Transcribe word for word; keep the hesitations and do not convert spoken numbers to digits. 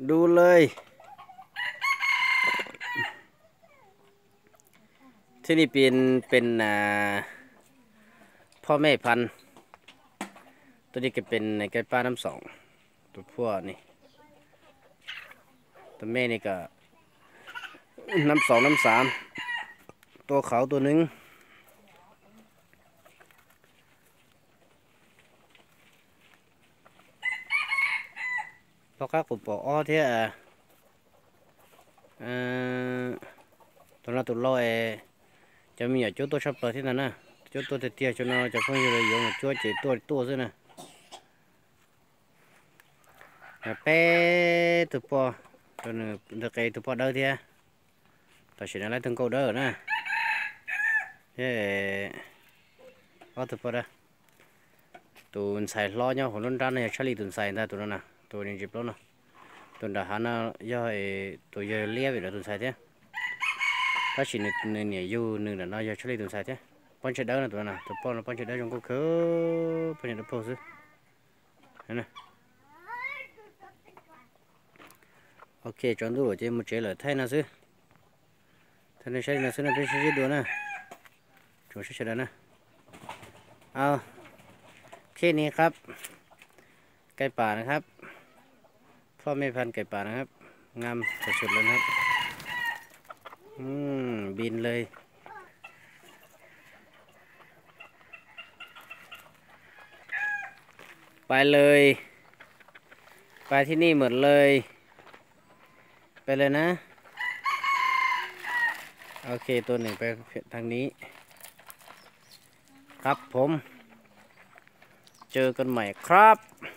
ดูเลยที่นี่เป็นเป็นอ่าพ่อแม่พันธุ์ตัวนี้ก็เป็นไก่ป้าน้ำสองตัวพ่อนี่ตัวแม่นี่ก็น้ำสองน้ำสามตัวเขาตัวหนึ่งพอข้ากุปออ้อเท่าอ่าตัวนั้นตัวลอยจะมีอยู่จุดตัวชอบเปิดที่นั่นนะจุดตัวเตี้ยๆจนเราจะเพิ่งอยู่เลยอยู่จุดเจ็ดตัวตัวซินะเป๊ะตัวปอตัวนึงตัวไก่ตัวปอเด้อเท่าตัวเสียอะไรถึงกูเด้อนะเฮ้เอาตัวปอเด้อตัวใส่ล้อเนี่ยของรุ่นร้านเนี่ยชาลีตัวใส่ได้ตัวนั้นนะตัวนี้จิบล้อนะตัวดาหานะย่อตัวย่อเลี้ยไปแล้วตัวใส่เท่าถ้าชิ้นนี้เนี่ยอยู่หนึ่งน่ะย่อชาลีตัวใส่เท่าป้อนเช็ดเด้อนะตัวนั้นตัวปอนะป้อนเช็ดเด้อจงก็คือป้อนเช็ดเด้อพอสิเห็นไหมโอเคจอนดูว่าจะมุดเจริญไทยนะสิท่านใช้นะสินะเป็นชิ้นดูนะจงใช้เฉยนะเอาแค่นี้ครับไก่ป่านะครับพ่อแม่พันธุ์ไก่ป่านะครับงามสุดๆเลยนะครับอืมบินเลยไปเลยไปที่นี่หมดเลยไปเลยนะโอเคตัวหนึ่งไปทางนี้ครับผมเจอกันใหม่ครับ